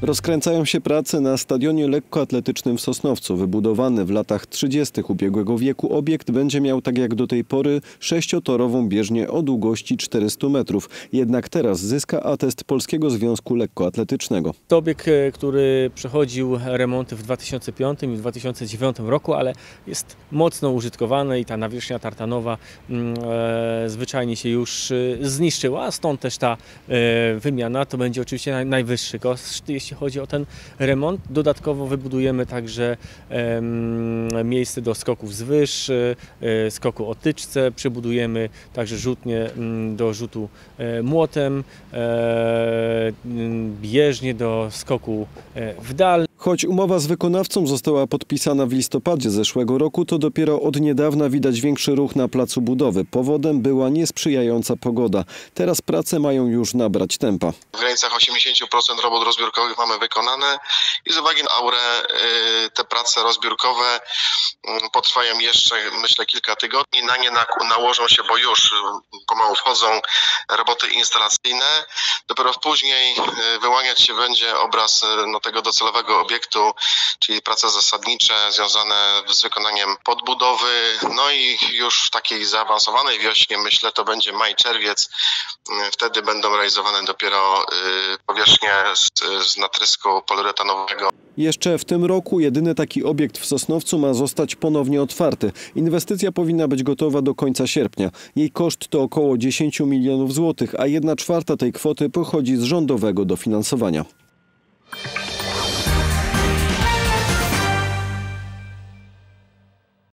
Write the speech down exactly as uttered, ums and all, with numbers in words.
Rozkręcają się prace na stadionie lekkoatletycznym w Sosnowcu. Wybudowany w latach trzydziestych ubiegłego wieku obiekt będzie miał, tak jak do tej pory, sześciotorową bieżnię o długości czterystu metrów. Jednak teraz zyska atest Polskiego Związku Lekkoatletycznego. To obiekt, który przechodził remonty w dwa tysiące piątym i w dwa tysiące dziewiątym roku, ale jest mocno użytkowany i ta nawierzchnia tartanowa e, zwyczajnie się już zniszczyła. Stąd też ta e, wymiana to będzie oczywiście naj, najwyższy koszt, jeśli chodzi o ten remont. Dodatkowo wybudujemy także e, miejsce do skoków z wyż, e, skoku o tyczce, przebudujemy także rzutnię do rzutu e, młotem, e, bieżnię do skoku e, w dal. Choć umowa z wykonawcą została podpisana w listopadzie zeszłego roku, to dopiero od niedawna widać większy ruch na placu budowy. Powodem była niesprzyjająca pogoda. Teraz prace mają już nabrać tempa. W granicach osiemdziesiąt procent robót rozbiórkowych mamy wykonane i z uwagi na aurę te prace rozbiórkowe potrwają jeszcze, myślę, kilka tygodni. Na nie nałożą się, bo już pomału wchodzą roboty instalacyjne. Dopiero później wyłaniać się będzie obraz no, tego docelowego obiektu, czyli prace zasadnicze związane z wykonaniem podbudowy. No i już w takiej zaawansowanej wiośnie, myślę, to będzie maj, czerwiec. Wtedy będą realizowane dopiero powierzchnie z, z natrysku poliuretanowego. Jeszcze w tym roku jedyny taki obiekt w Sosnowcu ma zostać ponownie otwarty. Inwestycja powinna być gotowa do końca sierpnia. Jej koszt to około dziesięć milionów złotych, a jedna czwarta tej kwoty pochodzi z rządowego dofinansowania.